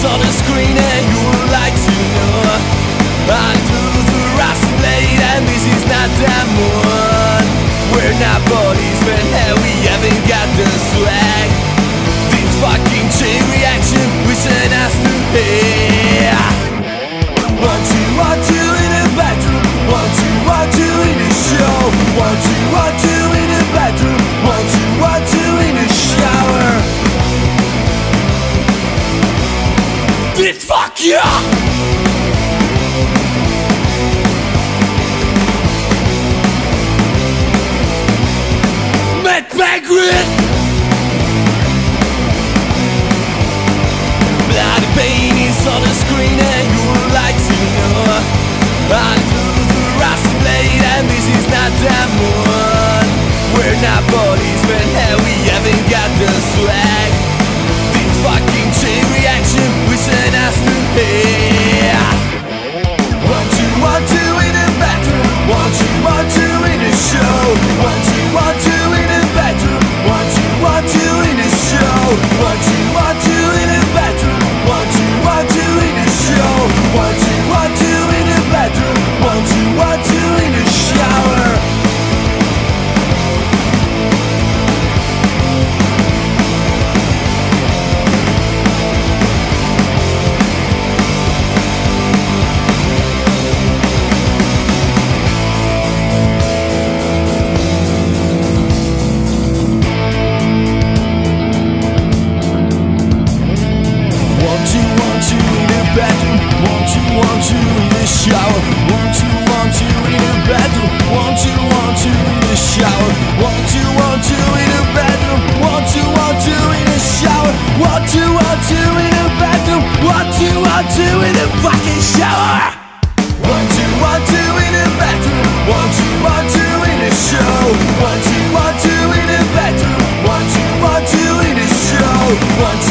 on the screen and you would like to know under the rust blade, and this is not that moon. We're not policemen and we haven't got the swag. This fucking chain reaction we sent us to pay. 1, 2, 1, 2 in the bathroom, 1, 2, 1, 2 in the show, 1, 2, 1, 2 in the bathroom, 1, 2, 1, 2 in the shower. This fuck yeah! Matt Bagrid! Bloody pain is on the screen and you would like to know under the rust blade, and this is not that moon. We're not policemen and we haven't got the swag. This fucking chain reaction we sent us to pay. 1, 2, 1, 2 in the bathroom, 1, 2, 1, 2 in the show, 1, 2, 1, 2 in the bathroom, 1, 2, 1, 2 in the show, 1, 2, 1, 2 in the bathroom, 1, 2, 1, 2 in the show, 1, 2, 1, 2 in the bathroom, 1, 2, 1, 2 in the shower. Bathroom, 1, 2, 1, 2 in the shower, 1, 2, 1, 2 in the bathroom, 1, 2, 1, 2 in the shower, 1, 2, 1, 2 in the bathroom, 1, 2, 1, 2 in the shower, 1, 2, 1, 2 in the bathroom, 1, 2, 1, 2 in the fucking shower. 1, 2, 1, 2 in the bathroom, 1, 2, 1, 2 in the show, 1, 2, 1, 2 in the bathroom, 1, 2, 1, 2 in the show, 1,